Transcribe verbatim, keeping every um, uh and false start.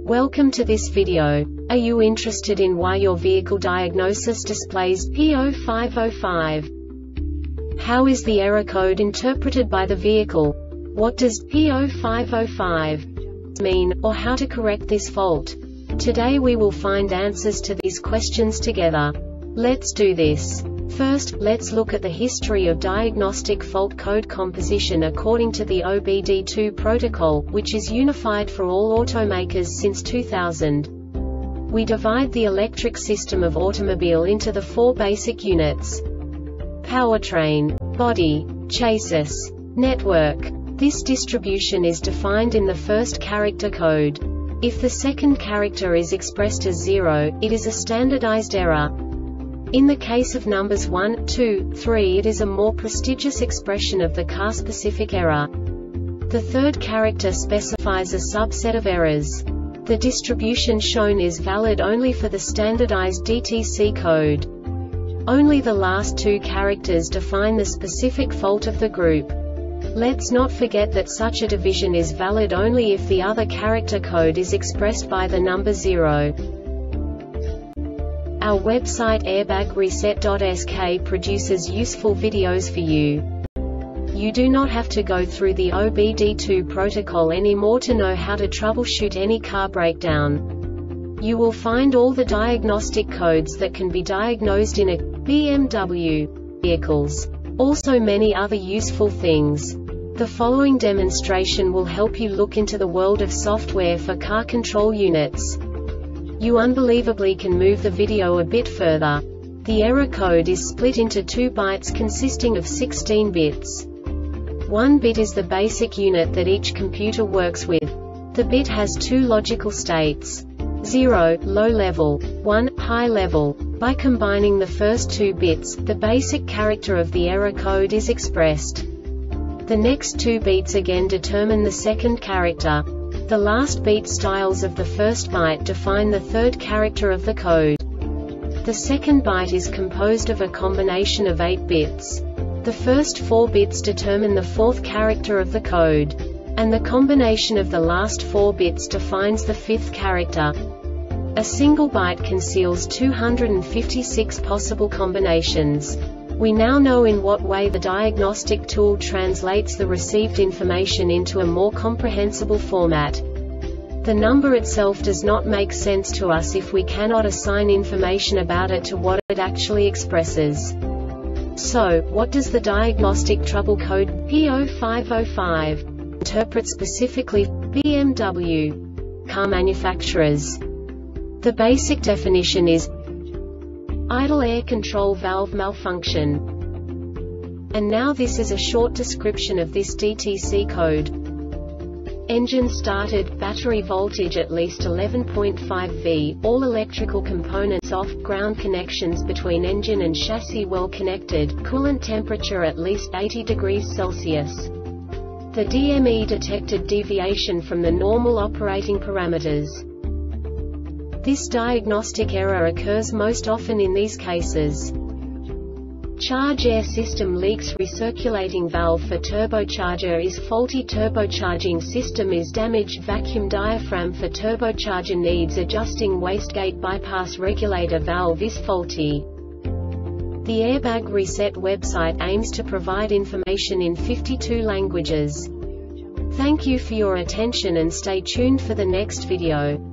Welcome to this video. Are you interested in why your vehicle diagnosis displays P zero five zero five? How is the error code interpreted by the vehicle? What does P zero five zero five mean, or how to correct this fault? Today we will find answers to these questions together. Let's do this. First, let's look at the history of diagnostic fault code composition according to the O B D two protocol, which is unified for all automakers since two thousand. We divide the electric system of automobile into the four basic units: powertrain, body, chassis, network. This distribution is defined in the first character code. If the second character is expressed as zero, it is a standardized error. In the case of numbers one, two, three, it is a more prestigious expression of the car-specific error. The third character specifies a subset of errors. The distribution shown is valid only for the standardized D T C code. Only the last two characters define the specific fault of the group. Let's not forget that such a division is valid only if the other character code is expressed by the number zero. Our website airbag reset dot S K produces useful videos for you. You do not have to go through the O B D two protocol anymore to know how to troubleshoot any car breakdown. You will find all the diagnostic codes that can be diagnosed in a B M W vehicles. Also many other useful things. The following demonstration will help you look into the world of software for car control units. You unbelievably can move the video a bit further. The error code is split into two bytes consisting of sixteen bits. One bit is the basic unit that each computer works with. The bit has two logical states: zero, low level, one, high level. By combining the first two bits, the basic character of the error code is expressed. The next two beats again determine the second character. The last beat styles of the first byte define the third character of the code. The second byte is composed of a combination of eight bits. The first four bits determine the fourth character of the code. And the combination of the last four bits defines the fifth character. A single byte conceals two hundred fifty-six possible combinations. We now know in what way the diagnostic tool translates the received information into a more comprehensible format. The number itself does not make sense to us if we cannot assign information about it to what it actually expresses. So, what does the diagnostic trouble code P zero five zero five interpret specifically for B M W car manufacturers? The basic definition is idle air control valve malfunction. And now this is a short description of this D T C code. Engine started, battery voltage at least eleven point five volts, all electrical components off, ground connections between engine and chassis well connected, coolant temperature at least eighty degrees Celsius. The D M E detected deviation from the normal operating parameters. This diagnostic error occurs most often in these cases: charge air system leaks, recirculating valve for turbocharger is faulty, turbocharging system is damaged, vacuum diaphragm for turbocharger needs adjusting, wastegate bypass regulator valve is faulty. The Airbag Reset website aims to provide information in fifty-two languages. Thank you for your attention and stay tuned for the next video.